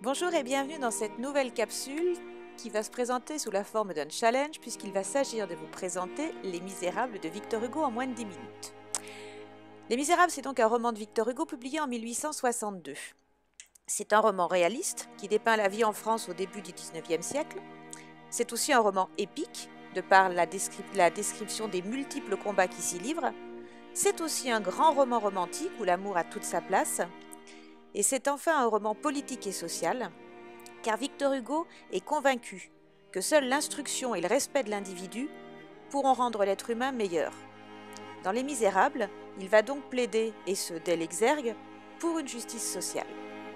Bonjour et bienvenue dans cette nouvelle capsule qui va se présenter sous la forme d'un challenge puisqu'il va s'agir de vous présenter Les Misérables de Victor Hugo en moins de 10 minutes. Les Misérables, c'est donc un roman de Victor Hugo publié en 1862. C'est un roman réaliste qui dépeint la vie en France au début du XIXe siècle. C'est aussi un roman épique de par la description des multiples combats qui s'y livrent. C'est aussi un grand roman romantique où l'amour a toute sa place. Et c'est enfin un roman politique et social, car Victor Hugo est convaincu que seule l'instruction et le respect de l'individu pourront rendre l'être humain meilleur. Dans Les Misérables, il va donc plaider, et ce dès l'exergue, pour une justice sociale.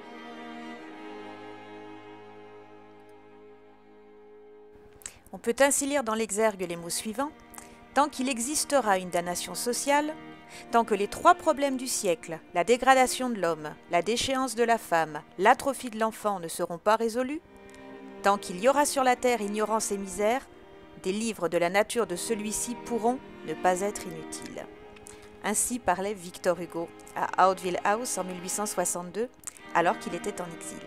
On peut ainsi lire dans l'exergue les mots suivants : tant qu'il existera une damnation sociale, tant que les trois problèmes du siècle, la dégradation de l'homme, la déchéance de la femme, l'atrophie de l'enfant ne seront pas résolus, tant qu'il y aura sur la terre ignorance et misère, des livres de la nature de celui-ci pourront ne pas être inutiles. Ainsi parlait Victor Hugo à Hauteville House en 1862, alors qu'il était en exil.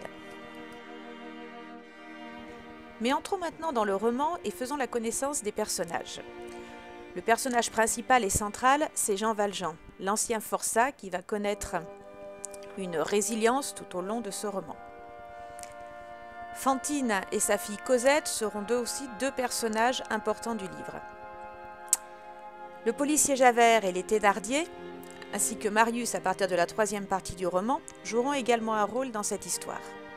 Mais entrons maintenant dans le roman et faisons la connaissance des personnages. Le personnage principal et central, c'est Jean Valjean, l'ancien forçat qui va connaître une résilience tout au long de ce roman. Fantine et sa fille Cosette seront d'eux aussi deux personnages importants du livre. Le policier Javert et les Thénardier, ainsi que Marius à partir de la troisième partie du roman, joueront également un rôle dans cette histoire.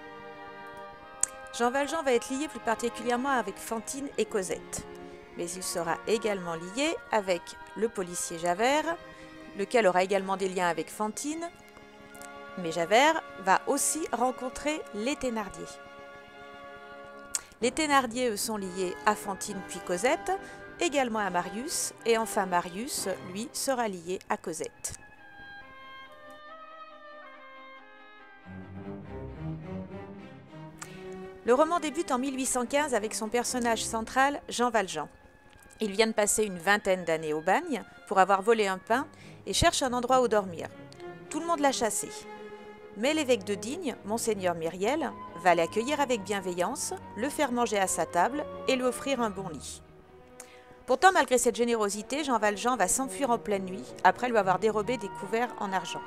Jean Valjean va être lié plus particulièrement avec Fantine et Cosette. Mais il sera également lié avec le policier Javert, lequel aura également des liens avec Fantine, mais Javert va aussi rencontrer les Thénardier. Les Thénardier, eux, sont liés à Fantine puis Cosette, également à Marius, et enfin Marius, lui, sera lié à Cosette. Le roman débute en 1815 avec son personnage central, Jean Valjean. Il vient de passer une vingtaine d'années au bagne pour avoir volé un pain et cherche un endroit où dormir. Tout le monde l'a chassé. Mais l'évêque de Digne, Monseigneur Myriel, va l'accueillir avec bienveillance, le faire manger à sa table et lui offrir un bon lit. Pourtant, malgré cette générosité, Jean Valjean va s'enfuir en pleine nuit après lui avoir dérobé des couverts en argent.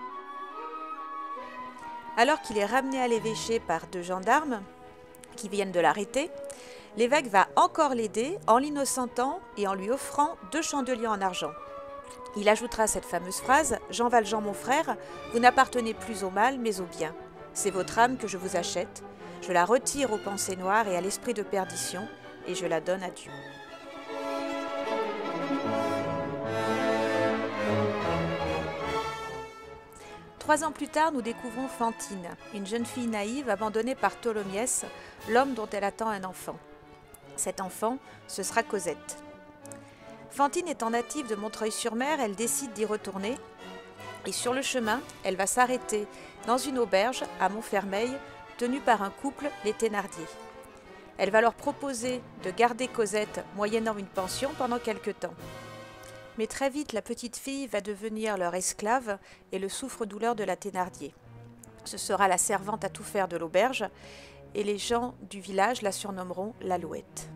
Alors qu'il est ramené à l'évêché par deux gendarmes qui viennent de l'arrêter, l'évêque va encore l'aider en l'innocentant et en lui offrant 2 chandeliers en argent. Il ajoutera cette fameuse phrase : « Jean Valjean, mon frère, vous n'appartenez plus au mal, mais au bien. C'est votre âme que je vous achète. Je la retire aux pensées noires et à l'esprit de perdition, et je la donne à Dieu. » Trois ans plus tard, nous découvrons Fantine, une jeune fille naïve abandonnée par Tholomyès, l'homme dont elle attend un enfant. Cet enfant, ce sera Cosette. Fantine étant native de Montreuil-sur-Mer, elle décide d'y retourner. Et sur le chemin, elle va s'arrêter dans une auberge à Montfermeil, tenue par un couple, les Thénardier. Elle va leur proposer de garder Cosette moyennant une pension pendant quelque temps. Mais très vite, la petite fille va devenir leur esclave et le souffre-douleur de la Thénardier. Ce sera la servante à tout faire de l'auberge et les gens du village la surnommeront l'Alouette.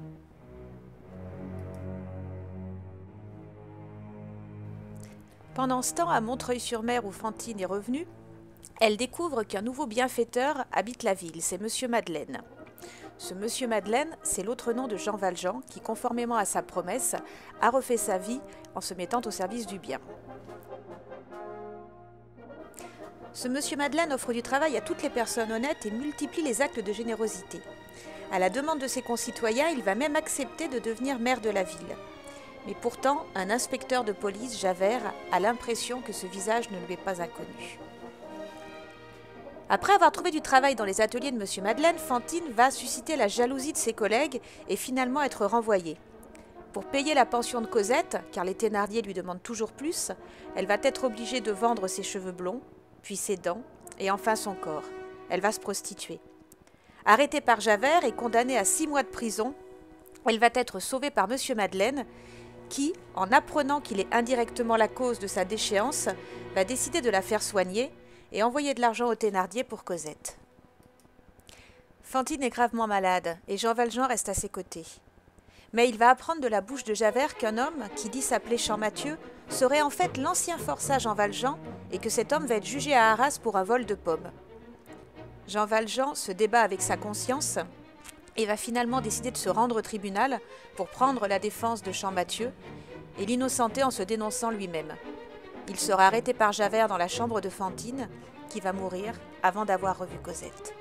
Pendant ce temps, à Montreuil-sur-Mer où Fantine est revenue, elle découvre qu'un nouveau bienfaiteur habite la ville, c'est Monsieur Madeleine. Ce Monsieur Madeleine, c'est l'autre nom de Jean Valjean qui, conformément à sa promesse, a refait sa vie en se mettant au service du bien. Ce Monsieur Madeleine offre du travail à toutes les personnes honnêtes et multiplie les actes de générosité. À la demande de ses concitoyens, il va même accepter de devenir maire de la ville. Mais pourtant, un inspecteur de police, Javert, a l'impression que ce visage ne lui est pas inconnu. Après avoir trouvé du travail dans les ateliers de Monsieur Madeleine, Fantine va susciter la jalousie de ses collègues et finalement être renvoyée. Pour payer la pension de Cosette, car les Thénardier lui demandent toujours plus, elle va être obligée de vendre ses cheveux blonds, puis ses dents, et enfin son corps. Elle va se prostituer. Arrêtée par Javert et condamnée à 6 mois de prison, elle va être sauvée par Monsieur Madeleine, qui, en apprenant qu'il est indirectement la cause de sa déchéance, va décider de la faire soigner et envoyer de l'argent aux Thénardier pour Cosette. Fantine est gravement malade et Jean Valjean reste à ses côtés. Mais il va apprendre de la bouche de Javert qu'un homme, qui dit s'appeler Champmathieu, serait en fait l'ancien forçat Jean Valjean et que cet homme va être jugé à Arras pour un vol de pommes. Jean Valjean se débat avec sa conscience et va finalement décider de se rendre au tribunal pour prendre la défense de Champmathieu et l'innocenter en se dénonçant lui-même. Il sera arrêté par Javert dans la chambre de Fantine, qui va mourir avant d'avoir revu Cosette.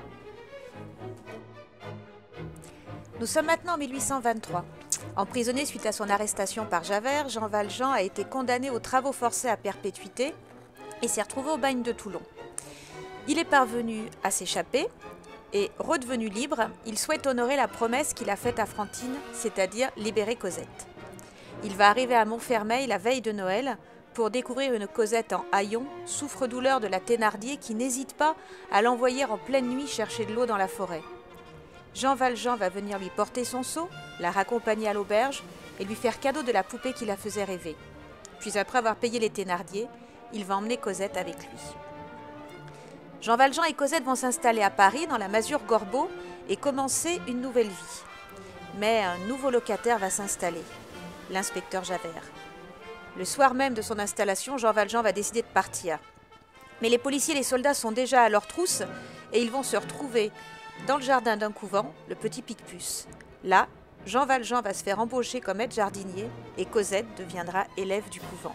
Nous sommes maintenant en 1823. Emprisonné suite à son arrestation par Javert, Jean Valjean a été condamné aux travaux forcés à perpétuité et s'est retrouvé au bagne de Toulon. Il est parvenu à s'échapper et, redevenu libre, il souhaite honorer la promesse qu'il a faite à Fantine, c'est-à-dire libérer Cosette. Il va arriver à Montfermeil la veille de Noël pour découvrir une Cosette en haillons, souffre-douleur de la Thénardier qui n'hésite pas à l'envoyer en pleine nuit chercher de l'eau dans la forêt. Jean Valjean va venir lui porter son seau, la raccompagner à l'auberge et lui faire cadeau de la poupée qui la faisait rêver. Puis après avoir payé les Thénardier, il va emmener Cosette avec lui. Jean Valjean et Cosette vont s'installer à Paris dans la masure Gorbeau et commencer une nouvelle vie. Mais un nouveau locataire va s'installer, l'inspecteur Javert. Le soir même de son installation, Jean Valjean va décider de partir. Mais les policiers et les soldats sont déjà à leur trousse et ils vont se retrouver dans le jardin d'un couvent, le Petit Picpus. Là, Jean Valjean va se faire embaucher comme aide jardinier et Cosette deviendra élève du couvent.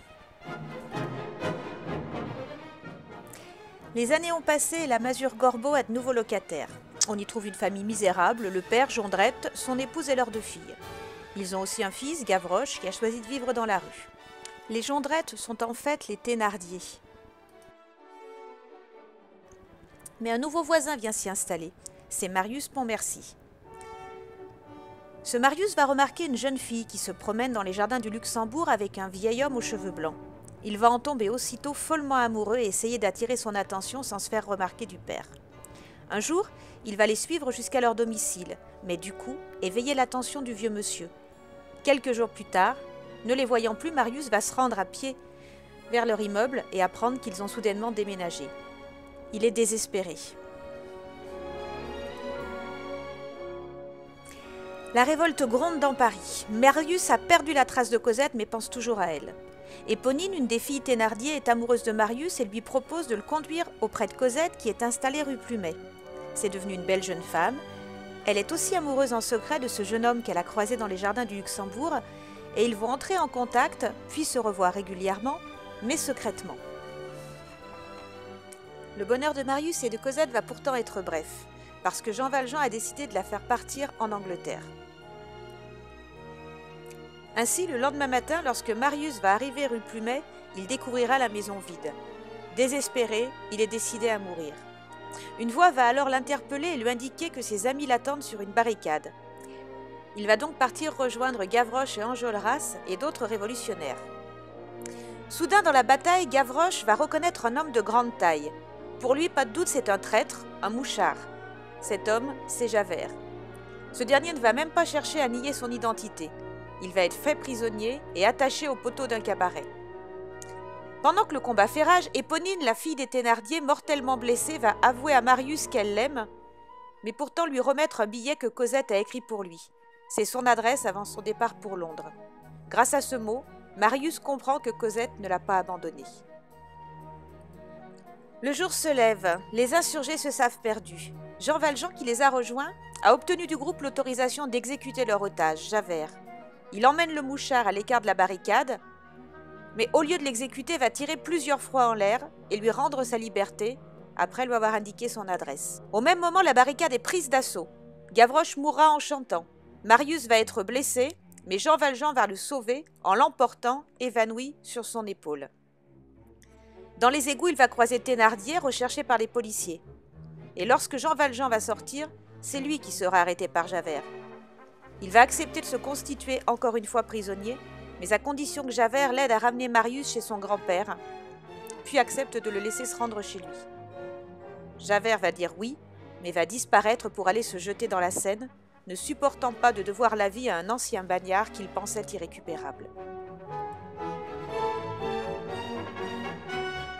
Les années ont passé et la masure Gorbeau a de nouveaux locataires. On y trouve une famille misérable, le père, Jondrette, son épouse et leurs 2 filles. Ils ont aussi un fils, Gavroche, qui a choisi de vivre dans la rue. Les Jondrette sont en fait les Thénardier. Mais un nouveau voisin vient s'y installer, c'est Marius Pontmercy. Ce Marius va remarquer une jeune fille qui se promène dans les jardins du Luxembourg avec un vieil homme aux cheveux blancs. Il va en tomber aussitôt follement amoureux et essayer d'attirer son attention sans se faire remarquer du père. Un jour, il va les suivre jusqu'à leur domicile, mais du coup, éveiller l'attention du vieux monsieur. Quelques jours plus tard, ne les voyant plus, Marius va se rendre à pied vers leur immeuble et apprendre qu'ils ont soudainement déménagé. Il est désespéré. La révolte gronde dans Paris. Marius a perdu la trace de Cosette mais pense toujours à elle. Éponine, une des filles Thénardier, est amoureuse de Marius et lui propose de le conduire auprès de Cosette qui est installée rue Plumet. C'est devenu une belle jeune femme. Elle est aussi amoureuse en secret de ce jeune homme qu'elle a croisé dans les jardins du Luxembourg et ils vont entrer en contact puis se revoir régulièrement mais secrètement. Le bonheur de Marius et de Cosette va pourtant être bref, parce que Jean Valjean a décidé de la faire partir en Angleterre. Ainsi, le lendemain matin, lorsque Marius va arriver rue Plumet, il découvrira la maison vide. Désespéré, il est décidé à mourir. Une voix va alors l'interpeller et lui indiquer que ses amis l'attendent sur une barricade. Il va donc partir rejoindre Gavroche et Enjolras et d'autres révolutionnaires. Soudain, dans la bataille, Gavroche va reconnaître un homme de grande taille. Pour lui, pas de doute, c'est un traître, un mouchard. Cet homme, c'est Javert. Ce dernier ne va même pas chercher à nier son identité. Il va être fait prisonnier et attaché au poteau d'un cabaret. Pendant que le combat fait rage, Éponine, la fille des Thénardier, mortellement blessée, va avouer à Marius qu'elle l'aime, mais pourtant lui remettre un billet que Cosette a écrit pour lui. C'est son adresse avant son départ pour Londres. Grâce à ce mot, Marius comprend que Cosette ne l'a pas abandonné. Le jour se lève, les insurgés se savent perdus. Jean Valjean, qui les a rejoints, a obtenu du groupe l'autorisation d'exécuter leur otage, Javert. Il emmène le mouchard à l'écart de la barricade, mais au lieu de l'exécuter, va tirer plusieurs fois en l'air et lui rendre sa liberté, après lui avoir indiqué son adresse. Au même moment, la barricade est prise d'assaut. Gavroche mourra en chantant. Marius va être blessé, mais Jean Valjean va le sauver en l'emportant, évanoui, sur son épaule. Dans les égouts, il va croiser Thénardier, recherché par les policiers. Et lorsque Jean Valjean va sortir, c'est lui qui sera arrêté par Javert. Il va accepter de se constituer encore une fois prisonnier, mais à condition que Javert l'aide à ramener Marius chez son grand-père, puis accepte de le laisser se rendre chez lui. Javert va dire oui, mais va disparaître pour aller se jeter dans la Seine, ne supportant pas de devoir la vie à un ancien bagnard qu'il pensait irrécupérable.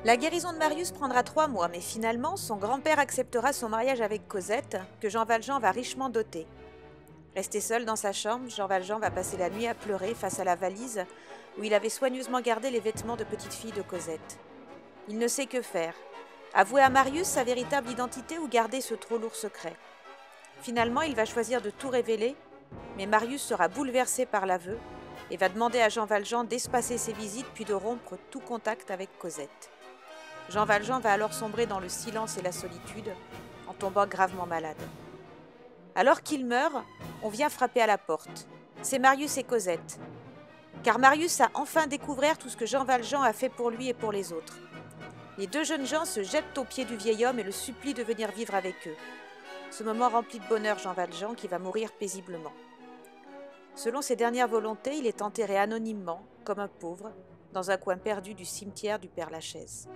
La guérison de Marius prendra 3 mois, mais finalement, son grand-père acceptera son mariage avec Cosette, que Jean Valjean va richement doter. Resté seul dans sa chambre, Jean Valjean va passer la nuit à pleurer face à la valise où il avait soigneusement gardé les vêtements de petite fille de Cosette. Il ne sait que faire. Avouer à Marius sa véritable identité ou garder ce trop lourd secret. Finalement, il va choisir de tout révéler, mais Marius sera bouleversé par l'aveu et va demander à Jean Valjean d'espacer ses visites puis de rompre tout contact avec Cosette. Jean Valjean va alors sombrer dans le silence et la solitude, en tombant gravement malade. Alors qu'il meurt, on vient frapper à la porte. C'est Marius et Cosette. Car Marius a enfin découvert tout ce que Jean Valjean a fait pour lui et pour les autres. Les 2 jeunes gens se jettent aux pieds du vieil homme et le supplient de venir vivre avec eux. Ce moment remplit de bonheur Jean Valjean qui va mourir paisiblement. Selon ses dernières volontés, il est enterré anonymement, comme un pauvre, dans un coin perdu du cimetière du Père-Lachaise.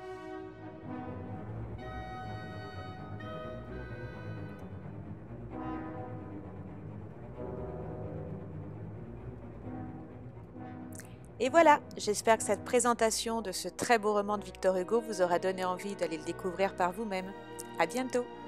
Et voilà, j'espère que cette présentation de ce très beau roman de Victor Hugo vous aura donné envie d'aller le découvrir par vous-même. À bientôt!